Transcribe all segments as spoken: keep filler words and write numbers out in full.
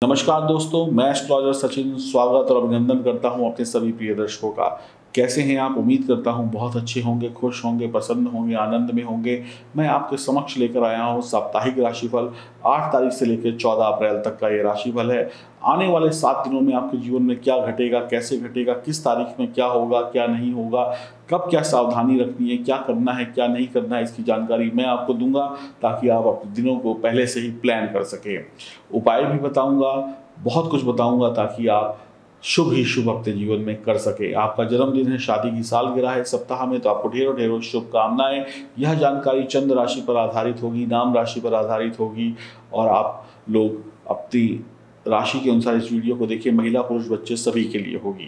नमस्कार दोस्तों, मैं एस्ट्रोलॉजर सचिन स्वागत और अभिनंदन करता हूं अपने सभी प्रिय दर्शकों का। कैसे हैं आप? उम्मीद करता हूं बहुत अच्छे होंगे, खुश होंगे, प्रसन्न होंगे, आनंद में होंगे। मैं आपके समक्ष लेकर आया हूं साप्ताहिक राशिफल। आठ तारीख से लेकर चौदह अप्रैल तक का ये राशिफल है। आने वाले सात दिनों में आपके जीवन में क्या घटेगा, कैसे घटेगा, किस तारीख में क्या होगा, क्या नहीं होगा, कब क्या सावधानी रखनी है, क्या करना है, क्या नहीं करना है, इसकी जानकारी मैं आपको दूंगा ताकि आप अपने दिनों को पहले से ही प्लान कर सकें। उपाय भी बताऊंगा, बहुत कुछ बताऊंगा ताकि आप शुभ ही शुभ अपने जीवन में कर सके। आपका जन्मदिन है, शादी की सालगिरह है सप्ताह में, तो आपको ढेरों ढेरों शुभकामनाएं। यह जानकारी चंद्र राशि पर आधारित होगी, नाम राशि पर आधारित होगी और आप लोग अपनी राशि के अनुसार इस वीडियो को देखिए। महिला पुरुष बच्चे सभी के लिए होगी।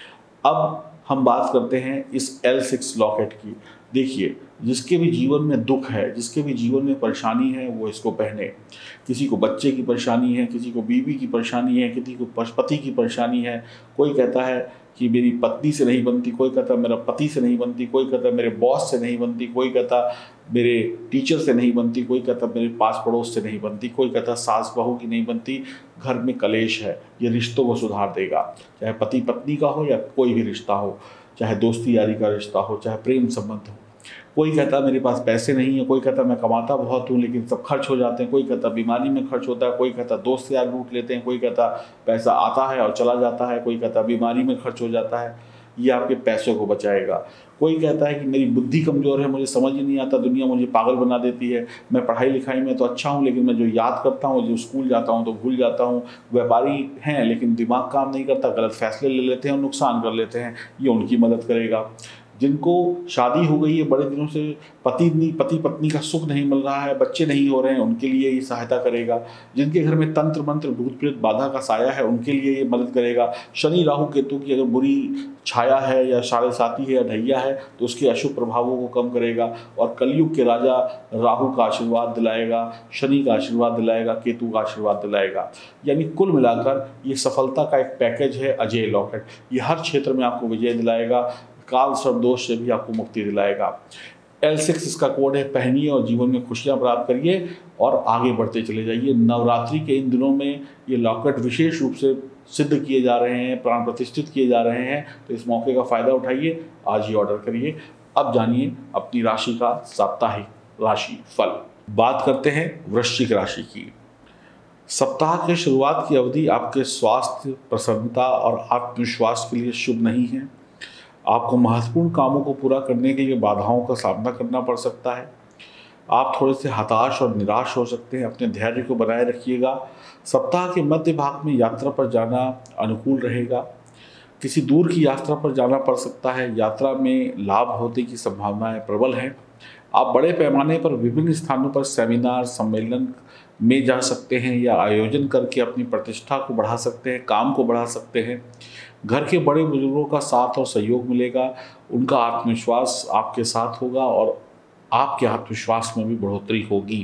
अब हम बात करते हैं इस एल सिक्स लॉकेट की। देखिए, जिसके भी जीवन में दुख है, जिसके भी जीवन में परेशानी है, वो इसको पहने। किसी को बच्चे की परेशानी है, किसी को बीवी की परेशानी है, किसी को पति की परेशानी है। कोई कहता है कि मेरी पत्नी से नहीं बनती, कोई कहता मेरा पति से नहीं बनती, कोई कहता मेरे बॉस से नहीं बनती, कोई कहता मेरे टीचर से नहीं बनती, कोई कहता मेरे पास पड़ोस से नहीं बनती, कोई कहता सास बहू की नहीं बनती। घर में कलेश है, ये रिश्तों को सुधार देगा। चाहे पति पत्नी का हो या कोई भी रिश्ता हो, चाहे दोस्ती यारी का रिश्ता हो, चाहे प्रेम संबंध हो। कोई कहता मेरे पास पैसे नहीं है, कोई कहता मैं कमाता बहुत हूँ लेकिन सब खर्च हो जाते हैं, कोई कहता बीमारी में खर्च होता है, कोई कहता दोस्त यार लूट लेते हैं, कोई कहता पैसा आता है और चला जाता है, कोई कहता बीमारी में खर्च हो जाता है। ये आपके पैसों को बचाएगा। कोई कहता है कि मेरी बुद्धि कमज़ोर है, मुझे समझ ही नहीं आता, दुनिया मुझे पागल बना देती है, मैं पढ़ाई लिखाई में तो अच्छा हूँ लेकिन मैं जो याद करता हूँ, जो स्कूल जाता हूँ तो भूल जाता हूँ। व्यापारी हैं लेकिन दिमाग काम नहीं करता, गलत फैसले ले लेते हैं और नुकसान कर लेते हैं। ये उनकी मदद करेगा। जिनको शादी हो गई है, बड़े दिनों से पति नहीं पति पत्नी का सुख नहीं मिल रहा है, बच्चे नहीं हो रहे हैं, उनके लिए ये सहायता करेगा। जिनके घर में तंत्र मंत्र भूत प्रेत बाधा का साया है, उनके लिए ये मदद करेगा। शनि राहु केतु की अगर बुरी छाया है या साढ़े साथी है या ढैया है तो उसके अशुभ प्रभावों को कम करेगा। और कलयुग के राजा राहु का आशीर्वाद दिलाएगा, शनि का आशीर्वाद दिलाएगा, केतु का आशीर्वाद दिलाएगा। यानी कुल मिलाकर ये सफलता का एक पैकेज है अजय लॉकेट। ये हर क्षेत्र में आपको विजय दिलाएगा, काल सर्प दोष से भी आपको मुक्ति दिलाएगा। एल सिक्स इसका कोड है। पहनिए और जीवन में खुशियां प्राप्त करिए और आगे बढ़ते चले जाइए। नवरात्रि के इन दिनों में ये लॉकेट विशेष रूप से सिद्ध किए जा रहे हैं, प्राण प्रतिष्ठित किए जा रहे हैं, तो इस मौके का फ़ायदा उठाइए, आज ही ऑर्डर करिए। अब जानिए अपनी राशि का साप्ताहिक राशि फल। बात करते हैं वृश्चिक राशि की। सप्ताह के शुरुआत की अवधि आपके स्वास्थ्य, प्रसन्नता और आत्मविश्वास के लिए शुभ नहीं है। आपको महत्वपूर्ण कामों को पूरा करने के लिए बाधाओं का सामना करना पड़ सकता है। आप थोड़े से हताश और निराश हो सकते हैं। अपने धैर्य को बनाए रखिएगा। सप्ताह के मध्य भाग में यात्रा पर जाना अनुकूल रहेगा। किसी दूर की यात्रा पर जाना पड़ सकता है। यात्रा में लाभ होने की संभावनाएं प्रबल हैं। आप बड़े पैमाने पर विभिन्न स्थानों पर सेमिनार, सम्मेलन में जा सकते हैं या आयोजन करके अपनी प्रतिष्ठा को बढ़ा सकते हैं, काम को बढ़ा सकते हैं। घर के बड़े बुजुर्गों का साथ और सहयोग मिलेगा। उनका आत्मविश्वास आपके साथ होगा और आपके आत्मविश्वास में भी बढ़ोतरी होगी।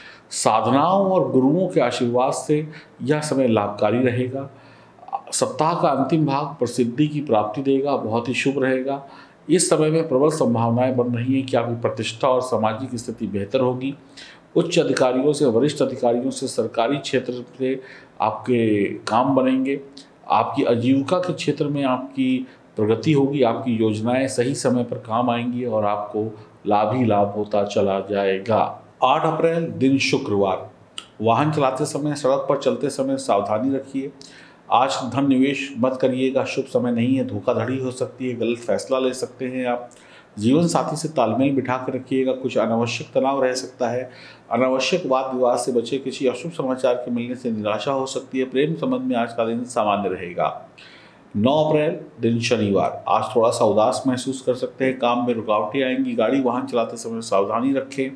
साधनाओं और गुरुओं के आशीर्वाद से यह समय लाभकारी रहेगा। सप्ताह का अंतिम भाग प्रसिद्धि की प्राप्ति देगा, बहुत ही शुभ रहेगा। इस समय में प्रबल संभावनाएं बन रही हैं कि आपकी प्रतिष्ठा और सामाजिक स्थिति बेहतर होगी। उच्च अधिकारियों से, वरिष्ठ अधिकारियों से, सरकारी क्षेत्र से आपके काम बनेंगे। आपकी आजीविका के क्षेत्र में आपकी प्रगति होगी। आपकी योजनाएं सही समय पर काम आएंगी और आपको लाभ ही लाभ होता चला जाएगा। आठ अप्रैल दिन शुक्रवार। वाहन चलाते समय, सड़क पर चलते समय सावधानी रखिए। आज धन निवेश मत करिएगा, शुभ समय नहीं है। धोखाधड़ी हो सकती है, गलत फैसला ले सकते हैं आप। जीवन साथी से तालमेल बिठा कर रखिएगा। कुछ अनावश्यक तनाव रह सकता है। अनावश्यक वाद विवाद से बचे। किसी अशुभ समाचार के मिलने से निराशा हो सकती है। प्रेम संबंध में आज का दिन सामान्य रहेगा। नौ अप्रैल दिन शनिवार। आज थोड़ा सा उदास महसूस कर सकते हैं। काम में रुकावटें आएंगी। गाड़ी वाहन चलाते समय सावधानी रखें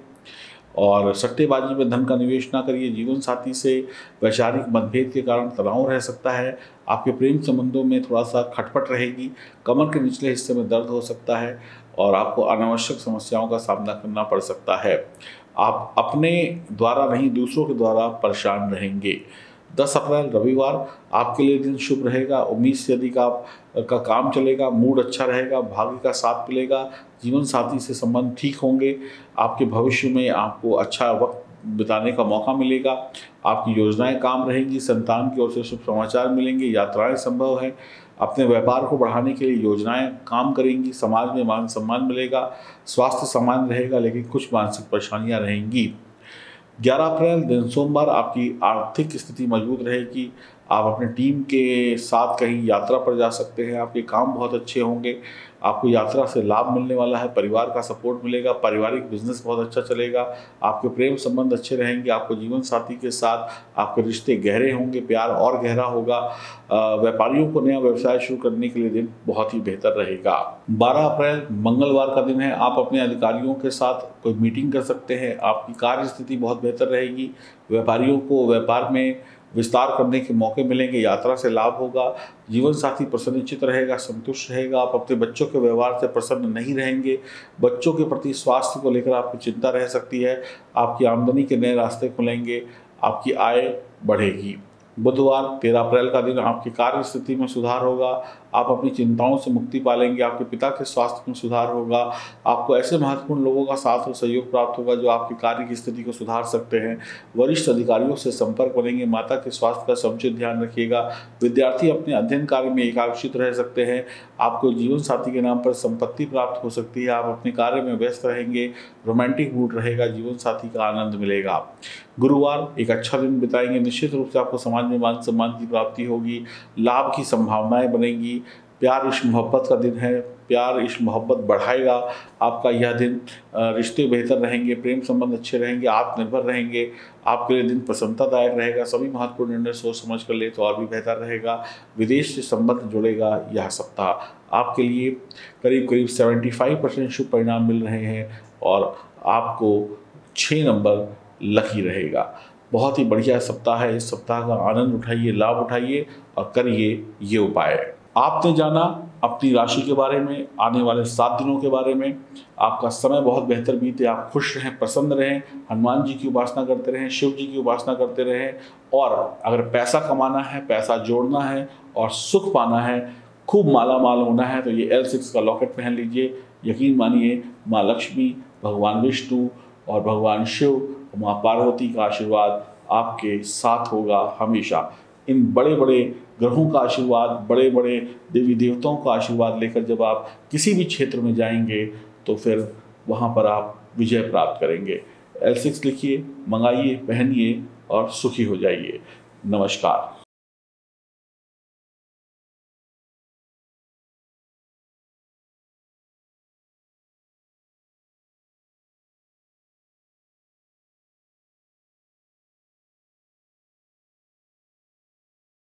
और सट्टेबाजी में धन का निवेश ना करिए। जीवन साथी से वैचारिक मतभेद के कारण तनाव रह सकता है। आपके प्रेम संबंधों में थोड़ा सा खटपट रहेगी। कमर के निचले हिस्से में दर्द हो सकता है और आपको अनावश्यक समस्याओं का सामना करना पड़ सकता है। आप अपने द्वारा नहीं, दूसरों के द्वारा परेशान रहेंगे। दस अप्रैल रविवार आपके लिए दिन शुभ रहेगा। उम्मीद से अधिक आप का काम चलेगा। मूड अच्छा रहेगा। भाग्य का साथ मिलेगा। जीवन साथी से संबंध ठीक होंगे। आपके भविष्य में आपको अच्छा वक्त बिताने का मौका मिलेगा। आपकी योजनाएं काम रहेंगी, संतान की ओर से शुभ समाचार मिलेंगे, यात्राएं संभव है। अपने व्यापार को बढ़ाने के लिए योजनाएं काम करेंगी, समाज में मान सम्मान मिलेगा, स्वास्थ्य सामान्य रहेगा लेकिन कुछ मानसिक परेशानियां रहेंगी। ग्यारह अप्रैल दिन सोमवार आपकी आर्थिक स्थिति मजबूत रहेगी। आप अपने टीम के साथ कहीं यात्रा पर जा सकते हैं, आपके काम बहुत अच्छे होंगे, आपको यात्रा से लाभ मिलने वाला है, परिवार का सपोर्ट मिलेगा, पारिवारिक बिजनेस बहुत अच्छा चलेगा, आपके प्रेम संबंध अच्छे रहेंगे, आपको जीवन साथी के साथ आपके रिश्ते गहरे होंगे, प्यार और गहरा होगा। व्यापारियों को नया व्यवसाय शुरू करने के लिए दिन बहुत ही बेहतर रहेगा। बारह अप्रैल मंगलवार का दिन है, आप अपने अधिकारियों के साथ कोई मीटिंग कर सकते हैं, आपकी कार्य स्थिति बहुत बेहतर रहेगी। व्यापारियों को व्यापार में विस्तार करने के मौके मिलेंगे, यात्रा से लाभ होगा, जीवन साथी प्रसन्नचित्त रहेगा, संतुष्ट रहेगा। आप अपने बच्चों के व्यवहार से प्रसन्न नहीं रहेंगे, बच्चों के प्रति स्वास्थ्य को लेकर आपको चिंता रह सकती है। आपकी आमदनी के नए रास्ते खुलेंगे, आपकी आय बढ़ेगी। बुधवार तेरह अप्रैल का दिन आपकी कार्य स्थिति में सुधार होगा, आप अपनी चिंताओं से मुक्ति पालेंगे, आपके पिता के स्वास्थ्य में सुधार होगा, आपको ऐसे महत्वपूर्ण लोगों का साथ और सहयोग प्राप्त होगा जो आपकी कार्य की स्थिति को सुधार सकते हैं। वरिष्ठ अधिकारियों से संपर्क बनेंगे, माता के स्वास्थ्य का समुचित ध्यान रखिएगा। विद्यार्थी अपने अध्ययन कार्य में एकाग्रचित रह सकते हैं, आपको जीवन साथी के नाम पर संपत्ति प्राप्त हो सकती है, आप अपने कार्य में व्यस्त रहेंगे, रोमांटिक मूड रहेगा, जीवन साथी का आनंद मिलेगा। गुरुवार एक अच्छा दिन बिताएंगे, निश्चित रूप से आपको समाज में मान सम्मान की प्राप्ति होगी, लाभ की संभावनाएं बनेंगी। प्यार इश्क मोहब्बत का दिन है, प्यार इश्क मोहब्बत बढ़ाएगा आपका यह दिन। रिश्ते बेहतर रहेंगे, प्रेम संबंध अच्छे रहेंगे, आत्मनिर्भर रहेंगे, आपके लिए दिन प्रसन्नतादायक रहेगा। सभी महत्वपूर्ण निर्णय सोच समझ कर ले तो और भी बेहतर रहेगा। विदेश से संबंध जुड़ेगा यह सप्ताह आपके लिए। करीब करीब पचहत्तर परसेंट शुभ परिणाम मिल रहे हैं और आपको छः नंबर लकी रहेगा। बहुत ही बढ़िया सप्ताह है, इस सप्ताह का आनंद उठाइए, लाभ उठाइए और करिए ये उपाय। आपने जाना अपनी राशि के बारे में, आने वाले सात दिनों के बारे में। आपका समय बहुत बेहतर बीते, आप खुश रहें, प्रसन्न रहें, हनुमान जी की उपासना करते रहें, शिव जी की उपासना करते रहें। और अगर पैसा कमाना है, पैसा जोड़ना है और सुख पाना है, खूब माला माल होना है तो ये एल सिक्स का लॉकेट पहन लीजिए। यकीन मानिए माँ लक्ष्मी, भगवान विष्णु और भगवान शिव, माँ पार्वती का आशीर्वाद आपके साथ होगा हमेशा। इन बड़े बड़े ग्रहों का आशीर्वाद, बड़े बड़े देवी देवताओं का आशीर्वाद लेकर जब आप किसी भी क्षेत्र में जाएंगे तो फिर वहाँ पर आप विजय प्राप्त करेंगे। एल सिक्स लिखिए, मंगाइए, पहनिए और सुखी हो जाइए। नमस्कार।